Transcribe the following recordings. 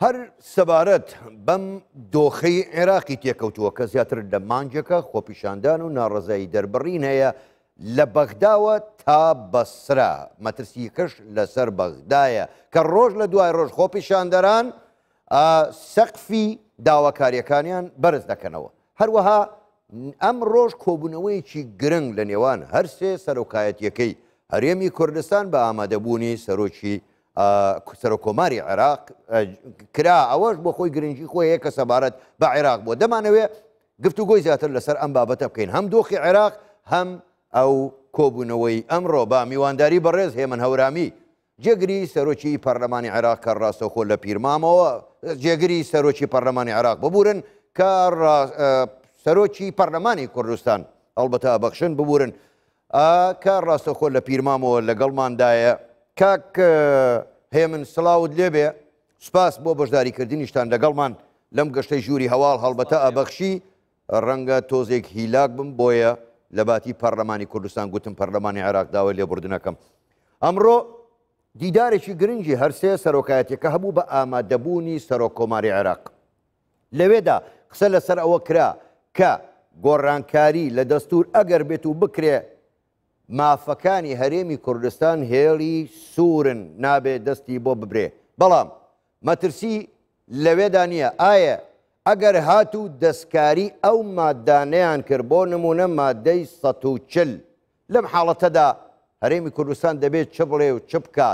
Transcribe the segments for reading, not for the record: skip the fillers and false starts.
هەر سەبارەت بەم دۆخەی عێراقی تێکەوتووە کە زیاتر لە مانجەکە خۆپیشاندان و ناڕەزایی دەربڕین هەیە لە بەغداوە تا بەسرا مەترسیەکەش لەسەر بەغدایە کە ڕۆژ لە دوای ڕۆژ خۆپیشاندەران سەقفی داواکاریەکانیان بەرز دەکەنەوە. هەروەها ئەم ڕۆژ کۆبوونەوەیەکی گرنگ لە نێوان هەر سێ سەرۆکایەتیەکەی هەرێمی کوردستان بە ئامادەبوونی سەرۆکۆماری عێراق کرا. ئەوەش بۆ خۆی گرنگی خۆی هەیە کە سەبارەت بە عێراق بووە. دەمانەوێت گفتوگۆی زیاتر لەسەر ئەم بابەتە بکەین، هەم دۆخی عێراق هەم ئەو کۆبوونەوەی ئەمڕۆ با میوانداری بەڕێز هێمن هەورامی جێگری سەرۆکی پەرلەمانی عێراق کە ڕاستەوخۆ لە پیرمامەوە جێگری سەرۆکی پەرلەمانی عێراق ببورن کە سەرۆکی پەرلەمانی کوردستان ئەڵبەتە ئەبەخشن ببورن کە ڕاستەوخۆ لە پیرمامەوە لەگەڵماندایە. کاک هێمن سڵاوت لێبێ، سوپاس بۆ بەشداریکردنیشتان لەگەڵمان لەم گەشتەی ژووری هەواڵ. هەڵبەتە ئەبەخشی ڕەنگە تۆزێک هیلاک بم بۆیە لە باتی پەرلەمانی کوردستان گوتم پەرلەمانی عێراق داوای لێبوردنەکەم. ئەمڕۆ دیدارێکی گرنگی هەرسێ سەرۆکایەتەکە هەبوو بە ئامادەبوونی سەرۆکۆماری عێراق. لەوێدا قسە لەسەر ئەوە کرا کە گۆڕانکاری لە دەستور ئەگەر بێت و بکرێ مافەکانی هەرێمی کوردستان هێڵی سوورن نابێت دەستی بۆ ببرێ. بەڵام مەترسی لەوێدا نییە ئایا ئەگەر هاتوو دەستکاری ئەو مادانەیان کرد بۆ نمونە مادەی 140 لەم حاڵەتەدا هەرێمی کوردستان دەبێت چ بڵێ و چ بکات؟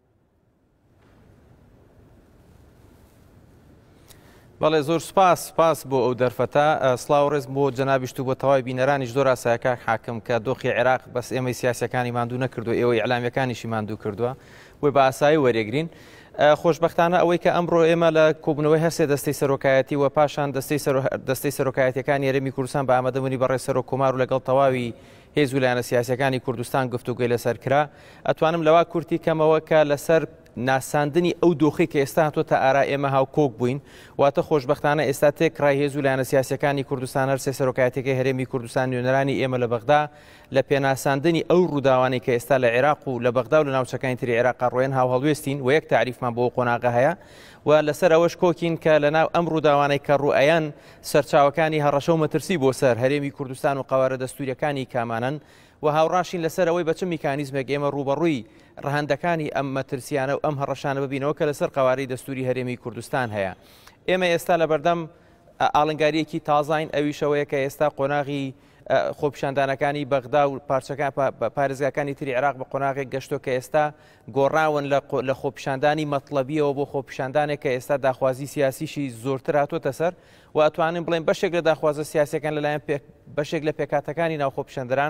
بەڵێ زۆر سپاس بۆ ئەو دەرفەتە. سڵاو ڕێز بۆ جەنابیشت و بۆ تەواوی بینەرانیش زۆر ئاسایەکە حاکم کە دۆخی عێراق بەس ئێمەی سیاسەکانی ماندوو نەکردو، ئێوەی ئەعلامیەکانیشی ماندوو کردووە، وی بە ئاسایی وەرێگرین. خۆشبەختانە ئەوەی کە ئەمڕۆ ئێمە لە کۆبوونەوەی هەرسێ دەستەی سەرۆکایەتی و پاشان دەستەی سەرۆکایەتیەکانی هەرێمی کوردستان بە ئامادەبوونی بەڕێز سەرۆکۆمار و لەگەڵ تەواوی هێز و لایەنە سیاسیەکانی کوردستان گفتوگوی لەسەر کرا. ئەتوانم لەوا کورتی کەمەوە کە لەسەر ناساندنی ئەو دۆخی کە ئێستا هاتۆتە ئارا ئێمە هاو کۆک بووین، واتە خۆشبەختانە ئێستا تێکڕای هێز و لایەنە سیاسیەکانی کوردستان هەرسێ سەرۆکایەتەکەی هەرێمی کوردستان نوێنەرانی ئێمە لە بەغدا لە پێناساندنی ئەو ڕووداوانەی کە ئێستا لە عێراق و لە بەغدا و لە ناوچەکانی تری عێراقا ڕۆیان هاو هەڵوێستین و یەک تعریفمان بۆ قۆناغە هەیە و لەسەر ئەوەش کۆکین کە لەناو ئەم ڕووداوانەی کە ڕوئەیان سەرچاوەکانی هەڕەشە و مەترسی بۆ سەر هەرێمی کوردستان و قەوارە دەستوریەکانی کامانن و هاوڕاشین لەسەر ئەوەی بە چ میکانیزمێک ئێمە ڕوبەڕووی ڕەهەندەکانی ئەم مەترسیانە و ئەم هەڕەشانە ببینەوە کە لەسەر قەوارەی دەستوری هەرێمی کوردستان هەیە. ئێمە ئێستا لە بەردەم ئاڵنگاریەکی تازاین ئەویشەوەیە کە ئێستا قۆناغی خۆپیشاندانەکانی بەغدا و پارێزگاکانی تری عێراق بە قۆناغێک گەشتۆ کە ئێستا گۆڕاون لە خۆپیشاندانی مەطلەبیەوە بۆ خۆپیشاندانێک کە ئێستا داخوازی سیاسیشی زۆرتر هاتۆتە سەر و ئەتوانین بڵێن بەشێک لە داخوازە سیاسەکان لەلایەن بەشێک لە پێکاتەکانی ناو خۆپیشاندەران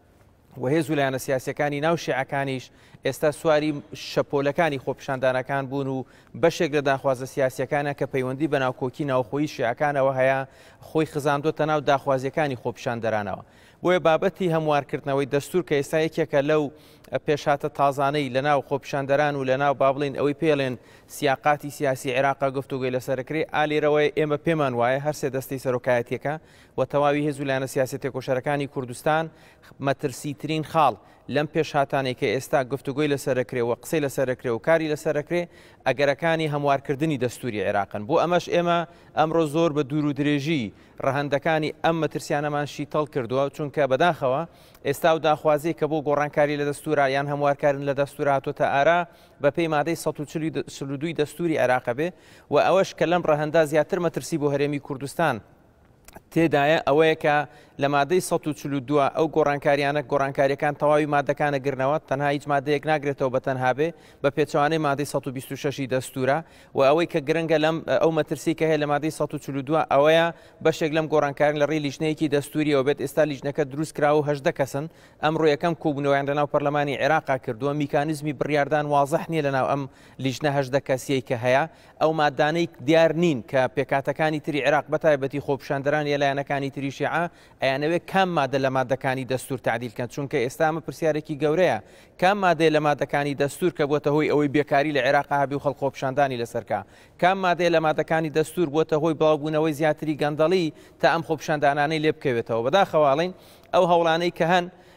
و هێز و لایەنە سیاسیەکانی ناو شیعەکانیش ئێستا سواری شەپۆلەکانی خۆپیشاندانەکان بوون و بەشێک لە داخوازە سیاسیەکانە کە پەیوەندی بە ناوکۆکی ناوخۆیی شیعەکانەوە هەیە خۆی خزاندۆتە ناو داخوازیەکانی خۆپیشاندەرانەوە. بۆیە بابەتی هەموارکردنەوەی دەستور کە ئێستا یەکێکە لەو پێشهاتە تازانەی لە ناو خۆپیشاندەران و لە ناو با بڵێن ئەوەی پێڵێن سیاقاتی سیاسی عێراقا گفتوگوی لەسەرکرێ ئالێرەوەی ئێمە پێمان وایە هەرسێ دەستەی سەرۆکایەتیەکە و تەواوی هێز و لایەنە سیاسی تێکۆشەرەکانی کوردستان مەترسیترین خاڵ لەم پێشهاتانێک کە ئێستا گفتوگوی لەسەرکرێ و قسەی لەسەرکرێ و کاری لەسەرکرێ ئەگەرەکانی هەموارکردنی دەستوری عێراقن. بۆ ئەمەش ئێمە ئەمڕۆ زۆر بە دوور و درێژی ڕەهەندەکانی ئەم مەترسیانەمان شیتەڵ کردووە چونکە بەداخەوە ئێستا و داخوازی کە بۆ گۆڕانکاری لە دەستورا یان هەموارکردن لە دەستور هاتۆتە ئارا بە پێی مادەی 142 دەستوری عێراق بێ و ئەوەش کە لەم ڕەهەندا زیاتر مەترسی بۆ هەرێمی کوردستان تێدایە ئەوەیە کە لە مادەی 142 ئەو گۆڕانکاریانە گۆڕانکاریەکان تەواوی مادەکانە گرنەوە تەنها هیچ مادەیەک ناگرێتەوە بە تەنها بێ بە پێچوانەی مادەی 126 دەستورە و ئەوەی کە گرنگە لەم ئەو مەترسی کە هەیە لە مادەی 142 ئەوەیە بەشێک لەم گۆڕانکارن لە ڕێی لیژنەیەکی دەستوریەوە بێت. ئێستا لیژنەکە دروست کراوە و 18 کەسن ئەمڕۆ یەکەم کۆبوونەوەیان لەناو پەرلەمانی عێراقا کردووە. میکانیزمی بڕیاردان وازەح نییە لەناو ئەم لیژنە 18 کەسیەی کە هەیە ئەو مادانەی دیار نین کە پێکاتەکانی تری عێراق بەتایبەتی خۆپیشاندەران لایەنەکانی تری شیعە ئەیانەوێت کام مادە لە مادەکانی دەستور تعدیلکەن چونکە ئێستا ئەمە پرسیارێکی گەورەیە کام مادەیە لە مادەکانی دەستور کە بۆتە هۆی ئەوەی بێکاری لە عێراقا هەبی و خەڵک خۆپیشاندانی لەسەرکە کام مادەیە لە مادەکانی دەستور بۆتە هۆی بڵاوبوونەوەی زیاتری گەندەڵی تا ئەم خۆپیشاندانانەی لێ بکەوێتەوە. بەداخەواڵین ئەو هەوڵانەی کە هەن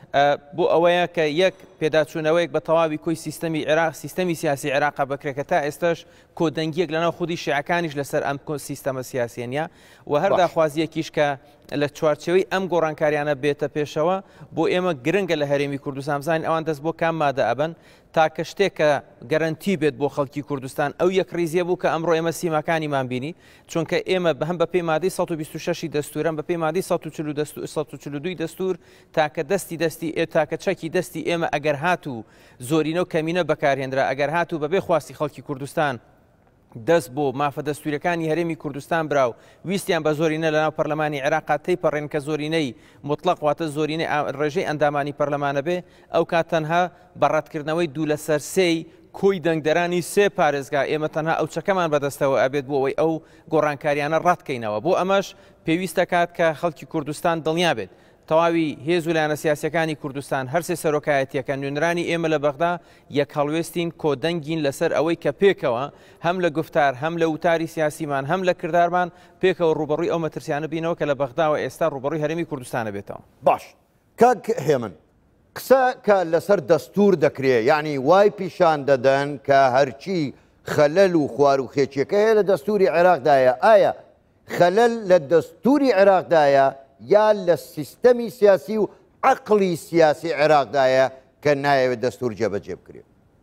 بۆ ئەوەیە کە یەک پێداچوونەوەیەک بە تەواوی کۆی سیستەمی عێراق سیستەمی سیاسی عێراق بکرێت کە تا ئێستاش کۆدەنگیەک لەناو خودی شیعەکانیش لەسەر ئەم سیستەمە سیاسیە نیە و هەر داخوازیەکیش کە لە چوارچەوەی ئەم گۆڕانکاریانە بێتە پێشەوە بۆ ئێمە گرنگە لە هەرێمی کوردستان بزانین ئەوان دەست بۆ کام مادە ئەبن تاکە شتێک کە گەرنتی بێت بۆ خەڵکی کوردستان ئەو یەک ریزیە بوو کە ئەمڕۆ ئێمە سیماکانیمان بینی چونکە ئێمە هەم بە پێی مادەی 126 دەستورم بە پێی مادەی 142 دەستور تاکە دەستی تاکە چەکی دەستی ئێمە ئەگەر هاتوو زۆرینە و کەمینە بەکارهێنرا ئەگەر هاتوو بەبێ خواستی خەڵکی کوردستان دەست بۆ مافە دەستوریەکانی هەرێمی کوردستان براو ویستیان بە زۆرینە لەناو پەرلەمانی عێراق تێیپەڕێن کە زۆرینەی مطلق واتە زۆرینەی ڕێژەی ئەندامانی پەرلەمانە بێ ئەو کات تەنها بەڕەتکردنەوەی دوو لە سەر سێی کۆی دەنگدەرانی سێ پارێزگا ئێمە تەنها ئەو چەکەمان بەدەستەوە ئەبێت بۆ ئەوەی ئەو گۆڕانکاریانە ڕاتکەینەوە بۆ ئەمەش پێویستە کات کە خەڵکی کوردستان دڵنیا بێت تەواوی هێز و لایەنە سیاسیەکانی کوردستان هەرسێ سەرۆکایەتیەکە نوێنرانی ئێمە لە بەغدا یەک هەڵوێستین کۆدەنگین لەسەر ئەوەی کە پێکەوە هەم لە گفتار هەم لە وتاری سیاسیمان هەم لە کردارمان پێکەوە ڕوبەڕووی ئەو مەترسیانە بینەوە کە لە بەغداوە ئێستا ڕوبەڕووی هەرێمی کوردستانە بێتەوە. باش کاک هێمن قسە کە لەسەر دەستور دەکرێت یعنی وای پیشان دەدەن کە هەرچی خەلەل و خوار و خێچیەکە هەیە لە دەستوری عێراقدایە ئایا خەلەل لە دەستوری عێراقدایە یا لە سیستەمی سیاسی و عقلی سیاسی عێراقدایە کە نایەوێت دەستور جێبەجێ بکرێت.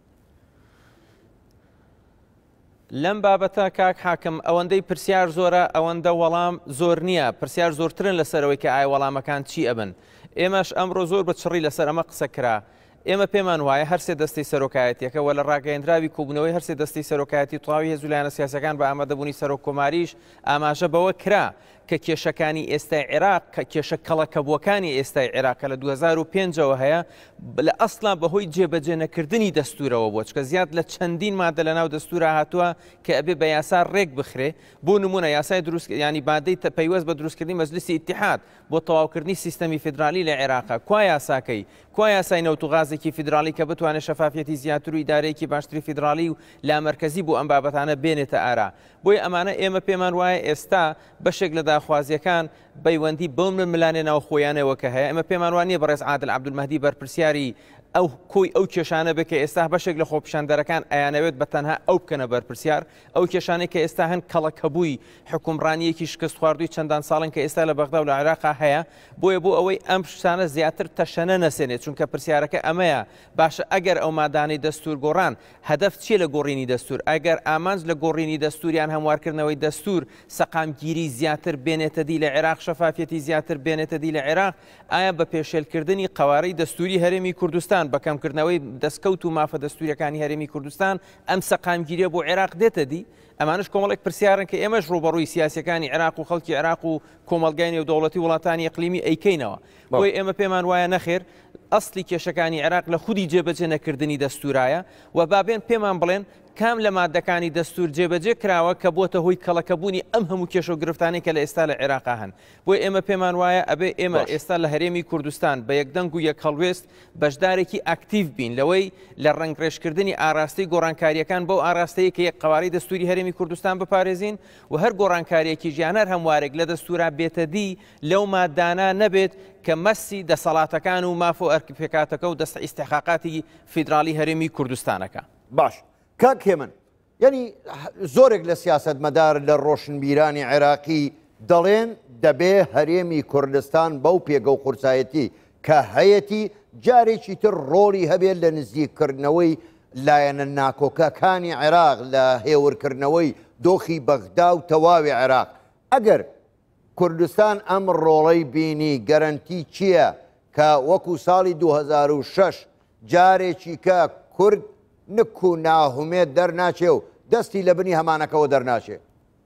لەم بابەتە کاک حاکم ئەوەندەی پرسیار زۆرە ئەوەندە وەڵام زۆر نییە پرسیار زۆرترن لەسەرەوەی کە ئایا وەڵامەکان چی ئەبن ئێمەش ئەمڕۆ زۆر بە چڕی لەسەر ئەمە قسە کرا ئێمە پێمان وایە هەرسێ دەستی سەرۆکایەتیەکە وە لە ڕاگەیەندراوی کوبوونەوەی هەرسێ دەستی سەرۆکایەتی تەواوی هێز و لایەنە سیاسەکان بە ئامادەبوونی سەرۆک کۆماریش ئاماژە بەوە کرا کە کێشەکانی ئێستای عێراق کە کێشە کەڵەکەبووەکانی ئێستای عێراقە لە 2005ەوە هەیە لە ئەسڵا بەهۆی جێبەجێ نەکردنی دەستورەوە بۆ چکە زیاد لە چەندین مادە لەناو دەستورە هاتووە کە ئەبێ بە یاسا ڕێک بخرێ بۆ نمونە یاسای دروست ینی مادەی پەیوەست بە دروستکردنی مەجلیسی ئیتیحاد بۆ تەواوکردنی سیستەمی فیدرالی لە عێراقا کوا یاساکەی کوا یاسای نەوتوغازێکی فیدرالی کە بتوانێت شەفافیەتی زیاتر و ئیدارەیەکی باشتری فیدرالی و لامەرکەزی بۆ ئەم بابەتانە بێنێتە ئارا بۆی ئەمانە ئێمە پێمان وایە ئێستا بەشێک لە داخوازیەکان بەیوەندی بەو ملانێ ناو خۆیانەوە کە هەیە ئەمە پێمان وانە بەڕێز عادل عەبدولمەهدی بەرپرسیاری ئەو کۆی ئەو کێشانە بێ کە ئێستا بەشێک لە خۆپیشاندەرەکان ئەیانەوێت بە تەنها ئەو بکەنە بەرپرسیار ئەو کێشانەی کە ئێستا هەن کەڵەکەبووی حکومڕانیەکی شکست خواردووی چەندان ساڵن کە ئێستا لە بەغدا و لە عێراقا هەیە بۆیە بۆ ئەوەی ئەم شتانە زیاتر تەشەنە نەسێنێت چونکە پرسیارەکە ئەمەیە باشە ئەگەر ئەو مادانەی دەستور گۆڕان هەدەف چیە لە گۆڕینی دەستور ئەگەر ئامانج لە گۆڕینی دەستوریان هەموارکردنەوەی دەستور سەقامگیری زیاتر بێنێتە دی لە عێراق شەفافیەتی زیاتر بێنێتە دی لە عێراق ئایا بە پێشێلکردنی قەوارەی دەستوری هەرێمی کوردستان بەکەمکردنەوەی دەستکەوت و مافە دەستوریەکانی هەرێمی کوردستان ئەم سەقامگیریە بۆ عێراق دێتە دی ئەمانش کۆمەڵێک پرسیارن کە ئێمەش ڕوبەڕووی سیاسەکانی عێراق و خەڵکی عێراق و کۆمەلگای نێودەوڵەتی وڵاتانی ئەقلیمی ئەیکەینەوە بۆی ئێمە پێمان وایە نەخێر ئەسلی کێشەکانی عێراق لە خودی جێبەجێ نەکردنی دەستورایە و بابێن پێمان بڵێن کام لە مادەکانی دەستور جێبەجێ کراوە کە بۆتە هۆی کەڵەکەبوونی ئەم هەموو کێشە و گرفتانەی کە لە ئێستا لە عێراقا هەن بۆی ئێمە پێمان وایە ئەبێ ئێمە ئێستا لە هەرێمی کوردستان بە یەکدەنگ و یەک هەڵوێست بەشدارێکی ئاکتیو بین لەوەی لە ڕنگڕێژکردنی ئاراستی گۆڕانکاریەکان بەو ئاراستەیە کە یەک قەواری دەستوری هەرێمی کوردستان بپارێزین و هەر گۆڕانکاریەکی ژیانەر هەموارێک لە دەستورا بێتە دی لەو مادانە نەبێت کە مەسی دەسەڵاتەکان و مافۆ ئەرکفێکاتەکە و دەستە ئیستحقاقاتی فیدرالی هەرێمی کوردستانەکە باش کاک هێمن یعنی زۆرێک لە سیاسەتمەدار لە ڕۆشنبیرانی عێراقی دەڵێن دەبێ هەرێمی کوردستان بەو پێگە و قورسایەتی کە هەیەی جارێکی تر ڕۆڵی هەبێت لە نزیککردنەوەی لایەنە ناکۆکەکانی عێراق لە هێورکردنەوەی دۆخی بەغدا و تەواوی عێراق ئەگەر کوردستان ئەم ڕۆڵەی بینی گەرنتی چییە کە وەکو ساڵی 2006 جارێکی کە کورد نک و ناهومێت دەرناچێ و دەستی لە بنی هەمانەکەەوە دەرناچێ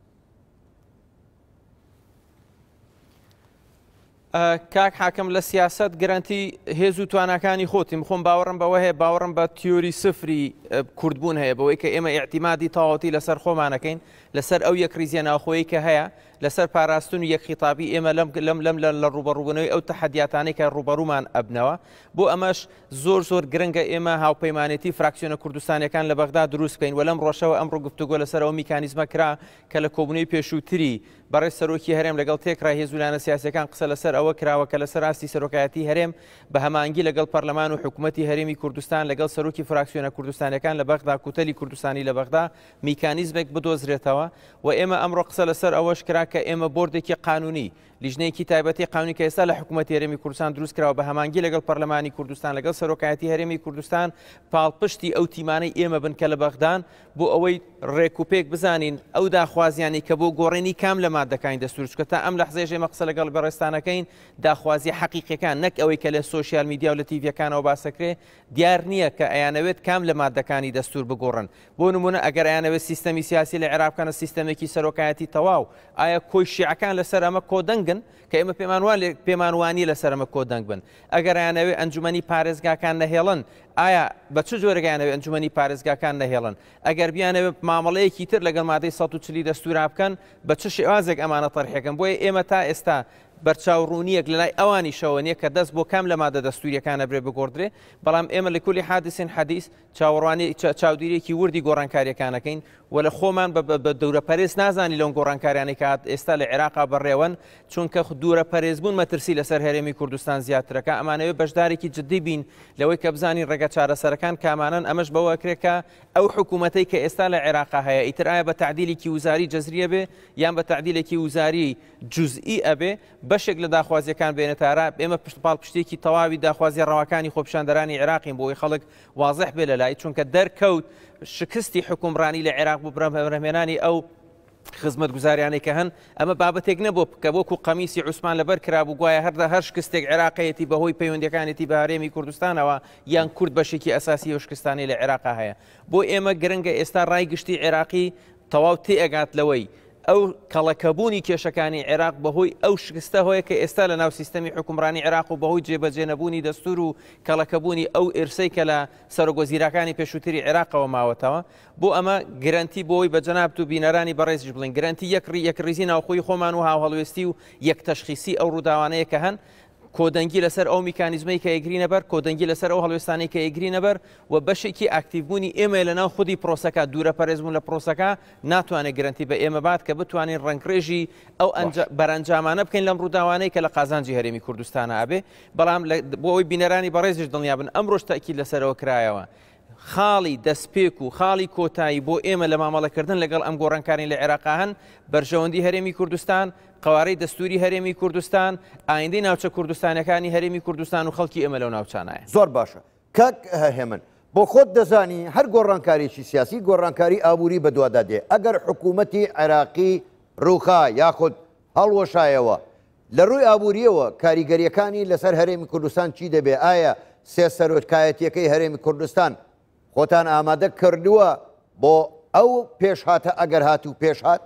کاک حاکم لە سیاست گەرانتی هێز و توانەکانی خۆتیم خۆم باوەڕم بەوە هەیە باوەڕم بە تیۆری سفری کوردبوون هەیە بەوەی کە ئێمە ئیعتیمادی تەواوەتی لەسەر خۆمانەکەین لەسەر ئەو یەک ریزیە ناوخۆیی کە هەیە لەسەر پاراستن و یەکخیتابی ئێمە لەم لە ڕوبەڕووبوونەوەی ئەو تەحەدیاتانەی کە ڕوبەڕوومان ئەبنەوە بۆ ئەمەش زۆر گرنگە ئێمە هاوپەیمانێتی فراکسیۆنە کوردستانیەکان لە بەغدا دروست بکەین و لەم ڕۆژەوە ئەمڕۆ گفتوگۆ لەسەر ئەو میکانیزمە کرا کە لە کۆبوونەوەی پێشووتری بەڕێز سەرۆکی هەرێم لەگەڵ تێکرا هێزولانە سیاسەکان قسە لەسەر ئەوە کراوە کە لەسەر ئاستی سەرۆکایەتی هەرێم بە هەمانگی لەگەڵ پەرلەمان و حکوومەتی هەرێمی کوردستان لەگەڵ سەرۆکی فراکسیۆنە کوردستانیەکان لە بەغدا کوتەلی کوردستانی لە بەغدا میکانیزمێک بدۆزرێتەوە و ئێمە ئەمڕۆ قسە لەسەر ئەوەش کرا کە ئێمە بۆردێکی قانونی لیژنەیەکی تایبەتی قانونی کە ئێستا لە حکوومەتی هەرێمی کوردستان دروست کراوە بە هەمانگی لەگەڵ پەرلەمانی کوردستان لەگەڵ سەرۆکایەتی هەرێمی کوردستان پاڵپشتی ئەو تیمانەی ئێمە بن کە لە بەغدان بۆ ئەوەی ڕێکوپێک بزانین ئەو داخوازیانی کە بۆ گۆڕینی کام لە مادەکانی دەستور چکە تا ئەم لەحزەیە ئێمە قسە لەگەڵ بەڕێستانەکەین داخوازی حەقیقیەکان نەک ئەوەی کە لە سۆشیال میدیا و لە تیڤیەکانەوە باسەکرێ دیار نییە کە ئەیانەوێت کام لە مادەکانی دەستور بگۆڕن بۆ نمونە ئەگەر ئەیانەوێت سیستەمی سیاسی لە عێراق بکەنە سیستەمێکی سەرۆکایەتی تەواو ئایا کۆی شیعەکان لەسەر ئەمە کۆدەنگن کە ئێمە پێمانوانی لەسەر ئەمە کۆدەنگ بن ئەگەر ئەیانەوێت ئەنجومەنی پارێزگاکان نەهێڵن ئایا بە چ جۆرەگەیانەوێت ئەنجومەنی پارێزگاکان نەهێڵن ئەگەر بیانەوێت مامەڵەیەکی تر لەگەڵ مادەی 140 دەستورا بکەن بە چ شێوازێک ئەمانە تەرحێکن بۆیە ئێمە تا ئێستا بەرچاوڕوونیەک لە لای ئەوانی شەوە نیە کە دەست بۆ کام لە مادە دەستوریەکانە برێ بگۆڕدرێ بەڵام ئێمە لە کولی حادثین حەدیث چاودێریەکی وردی گۆڕانکاریەکانەکەین و لە خۆمان بە دوورە پەرێز نازانی لەون گۆڕانکاریانەی کە ئێستا لە عێراقا بەڕێوەن چونکە دوورە پەرێزبوون مەترسی لەسەر هەرێمی کوردستان زیاترەکە ئەمانەوێت بەشدارێکی جدی بین لەوەی کە بزانین ڕێگە چارەسەرەکان کامانن ئەمەش بەوە کرێکە ئەو حکوومەتەی کە ئێستا لە عێراقا هەیە ئیتر ئایا بە تعدیلێکی وزاری جەزریە بێ یان بە تعدیلێکی وزاری جوزئی ئەبێ بەشێک لە داخوازیەکان بێنێتارا ئێمە پاڵپشتێکی تەواوی داخوازی ڕەواکانی خۆپیشاندەرانی عێراقین بۆی خەڵک وازح بێ لە لای چونکە دەرکەوت شکستی حکومڕانی لە عێراق بوو بڕەمهێنانی ئەو خزمەت گوزاریانەی کە هەن ئەمە بابەتێک نەبوو کە بۆکو قەمیسی عوسمان لەبەر کرابوو گوایە هەر شکستێک عێراقەتی بەهۆی پەیوەندیەکانێتی بە هەرێمی کوردستانەوە یان کورد بەشێکی ئەساسی و شکستانی لە عێراقا هەیە بۆ ئێمە گرنگە ئێستا ڕای گشتی عێراقی تەواو تێئەگات لەوەی ئەو کەڵەکەبوونی کێشەکانی عێراق بەهۆی ئەو شکستە هۆیە کە ئێستا لە ناو سیستەمی حکومڕانی عێراق و بەهۆی جێبەجێنەبوونی دەستور و کەڵەکەبوونی ئەو ئێرسەی کە لە سەرۆگۆزیرەکانی پێشووتری عێراقەوە ماوەتەوە بۆ ئەمە گرنتی بۆی بە جەناب و بینەرانی بەڕێزیش بڵین گرنتی یەکڕیزی ناوخۆی خۆمان و هاوهەڵوێستی و یەک تەشخیصی ئەو ڕووداوانەیە کە هەن کۆدەنگی لەسەر ئەو میکانیزمەی کە ئەگری نەبەر کۆدەنگی لەسەر ئەو هەڵوێستانی کە ئەگری نەبەر و بەشێکی ئاکتیڤبوونی ئێمە لەناو خودی پرۆسەکە دوورە پەرێزبوون لە پرۆسەکە ناتوانێت گرنتی بە ئێمە بات کە بتوانین ڕنگڕێژی ئەو بەرەنجامانە بکەین لەم ڕووداوانەی کە لە قازانجی هەرێمی کوردستانە ئابێ بەڵام بۆ ئەوی بینەرانی بەڕێزیش دڵنیا بن ئەمڕۆژ تەئکید لەسەرەوە کرایەوە خاڵی دەستپێک و خاڵی کۆتایی بۆ ئێمە لە مامەڵەکردن لەگەڵ ئەم گۆڕانکارین لە عێراقا هەن بەرژەوەندی هەرێمی کوردستان قوارەی دەستوری هەرێمی کوردستان ئایندەی ناوچە کوردستانەکانی هەرێمی کوردستان و خەڵکی ئێمە لەو ناوچانایە زۆر باشە کاک هێمن بۆ خۆت دەزانی هەر گۆڕانکاریی سیاسی گۆڕانکاری ئابووری بەدووادا دێ ئەگەر حکوومەتی عێراقی ڕووخا یاخود هەڵوەشایەوە لە ڕووی ئابووریەوە کاریگەریەکانی لەسەر هەرێمی کوردستان چی دەبێ ئایا سێ سەرۆکایەتیەکەی هەرێمی کوردستان خۆتان ئامادە کردووە بۆ ئەو پێشهاتە ئەگەر هاتوو پێشهات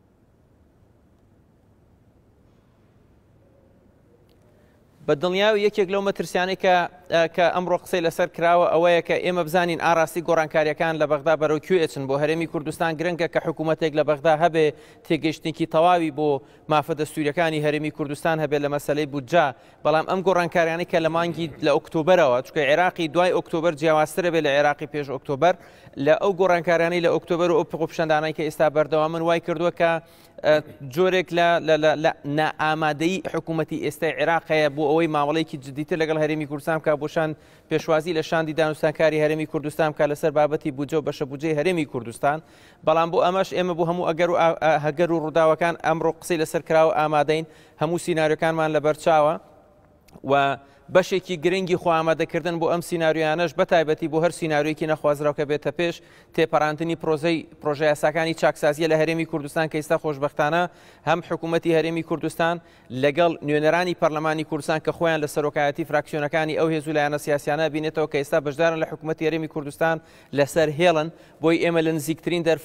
بە دڵنیاوی یەکێک لەو مەترسیانەی کە ئەمڕۆ قسەی لەسەر کراوە ئەوەیە کە ئێمە بزانین ئاراستی گۆڕانکاریەکان لە بەغدا بەرەو کوێ ئەچن بۆ هەرێمی کوردستان گرنگە کە حکوومەتێک لە بەغدا هەبێ تێگەشتێکی تەواوی بۆ مافە دەستوریەکانی هەرێمی کوردستان هەبێت لە مەسەلەی بودجا بەڵام ئەم گۆڕانکاریانەی کە لە مانگی لە ئۆکتۆبەرەوە چونکە عێراقی دوای ئۆکتۆبەر جیاوازترە بێت لە عێراقی پێش ئۆکتۆبەر لە ئەو گۆڕانکاریانەی لە ئۆکتۆبەر و ئەو خۆپیشاندانەی کە ئێستا بەردەوامن وای کردووە کە جۆرێک لە نائامادەیی حکوومەتی ئێستای عێراق هەیە بۆ ئەوەی ماوەڵەیەکی جدیتر لەگەڵ هەرێمی کوردستان کا بۆشان پێشوازی لە شاندی دانوستانکاری هەرێمی کوردستان کا لەسەر بابەتی بودجە و بەشە بودجەی هەرێمی کوردستان بەڵام بۆ ئەمەش ئێمە بۆ هەموو هەگەر و ڕووداوەکان ئەمڕۆ قسەی لەسەر کراوە ئامادەین هەموو سیناریۆکانمان لەبەرچاوە و بەشێکی گرنگی خۆ ئامادەکردن بۆ ئەم سیناریۆیانەش بەتایبەتی بۆ هەر سیناریۆیەکی نەخوازراوکە بێتە پێش تێپەڕاندنی پرۆژە یاساکانی چاکسازیە لە هەرێمی کوردستان کە ئێستا خۆشبەختانە هەم حکوومەتی هەرێمی کوردستان لەگەڵ نوێنەرانی پەرلەمانی کوردستان کە خۆیان لە سەرۆکایەتی فراکسیۆنەکانی ئەو هێزولایەنە سیاسیانە بینێتەوە کە ئێستا بەشدارن لە حکوومەتی هەرێمی کوردستان لەسەر هێڵن بۆی ئێمە لە نزیکترین دەرفەت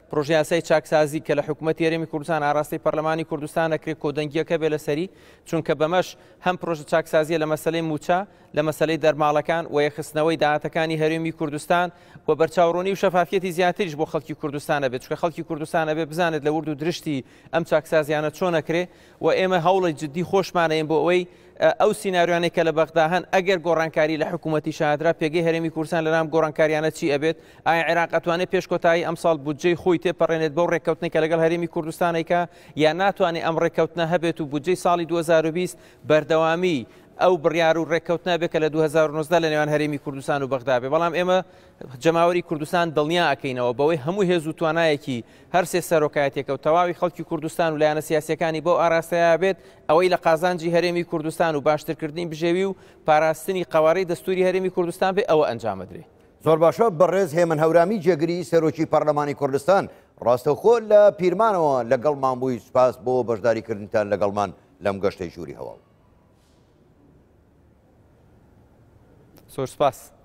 پرۆژه یاسای چاکسازی کە لە حکوومەتی هەرێمی کوردستان ئاراستەی پەرلەمانی کوردستان ئەکرێت کۆدەنگیەکە بێ لەسەری چونکە بەمەش هەم پرۆژە چاکسازیە لە مەسلەی موچە لە مەسلەی دەرماڵەکان و یەخستنەوەی داهاتەکانی هەرێمی کوردستان و بەرچاوڕوونی و شەفافیەتی زیاتریش بۆ خەڵکی کوردستانە بێت چونکە خەڵکی کوردستانە بێ بزانێت لە ورد و درشتی ئەم چاکسازیانە چۆن ئەکرێ و ئێمە هەوڵی جددی خۆشمانەیە بۆ ئەوەی ئەو سینناریوانێک کە لە بەغدا هەن ئەگەر گۆڕانکاری لە حکوومەتی شادرا پێگەی هەرێمی کوردستان لەنام گۆڕانکاریانە چی ئەبێت ئایا عێراق ئەتوانێت پێشکۆتایی ئەمساڵ بودجەی خۆی تێپەڕێنێت بەو ڕێککەوتنی کە لەگەڵ هەرێمی کوردستانێکە یا ناتوانێت ئەم ڕێککەوتنە هەبێت و بودجەی ساڵی 2020 بەردەوامی ئەو بڕیار و ڕێککەوتنە بێت کە لە 2019 لە نێوان هەرێمی کوردستان و بەغدا بێ بەڵام ئێمە جەماوەری کوردستان دڵنیا ئەکەینەوە بەوەی هەموو هێز و توانایەکی هەر سێ سەرۆکایەتێکە و تەواوی خەڵکی کوردستان و لایەنە سیاسیەکانی بۆ ئاراستەیە بێت ئەوەی لە قازانجی هەرێمی کوردستان و باشترکردنی بژێوی و پاراستنی قەوارەی دەستوری هەرێمی کوردستان بێ ئەوە ئەنجامەدرێ. زۆر باشە بەڕێز هێمن هەورامی جێگری سەرۆکی پەرلەمانی کوردستان ڕاستەوخۆ لە پیرمانەوە لەگەڵمان بووی سپاس بۆ بەشداریکردنتان لەگەڵمان لەم گەشتەی ژووری هەواڵ. زۆر سپاس.